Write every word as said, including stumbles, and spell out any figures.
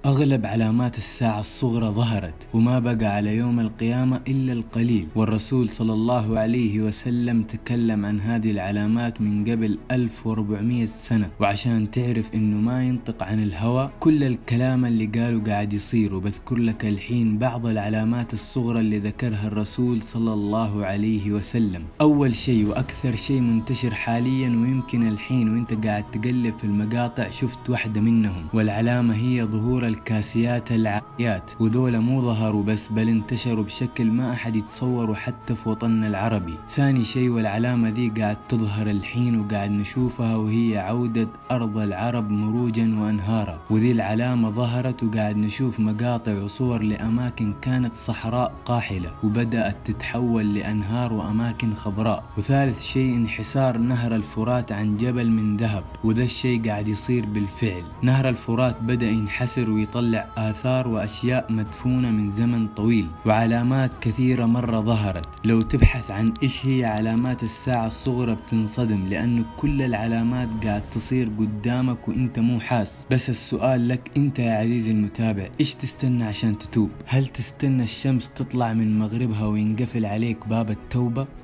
أغلب علامات الساعة الصغرى ظهرت، وما بقى على يوم القيامة إلا القليل، والرسول صلى الله عليه وسلم تكلم عن هذه العلامات من قبل ألف وأربعمية سنة. وعشان تعرف إنه ما ينطق عن الهوى، كل الكلام اللي قاله قاعد يصير. وبذكر لك الحين بعض العلامات الصغرى اللي ذكرها الرسول صلى الله عليه وسلم. أول شيء وأكثر شيء منتشر حاليا، ويمكن الحين وانت قاعد تقلب في المقاطع شفت واحدة منهم، والعلامة هي ظهور الكاسيات العاريات. وذولا مو ظهروا بس، بل انتشروا بشكل ما أحد يتصوروا حتى في وطننا العربي. ثاني شيء والعلامة ذي قاعد تظهر الحين وقاعد نشوفها، وهي عودة أرض العرب مروجا وأنهارا. وذي العلامة ظهرت وقاعد نشوف مقاطع وصور لأماكن كانت صحراء قاحلة وبدأت تتحول لأنهار وأماكن خضراء. وثالث شيء انحسار نهر الفرات عن جبل من ذهب، وذا الشيء قاعد يصير بالفعل. نهر الفرات بدأ ينحسر ويطلع آثار وأشياء مدفونة من زمن طويل. وعلامات كثيرة مرة ظهرت، لو تبحث عن إيش هي علامات الساعة الصغرى بتنصدم، لأنه كل العلامات قاعد تصير قدامك وإنت مو حاس. بس السؤال لك أنت يا عزيزي المتابع، إيش تستنى عشان تتوب؟ هل تستنى الشمس تطلع من مغربها وينقفل عليك باب التوبة؟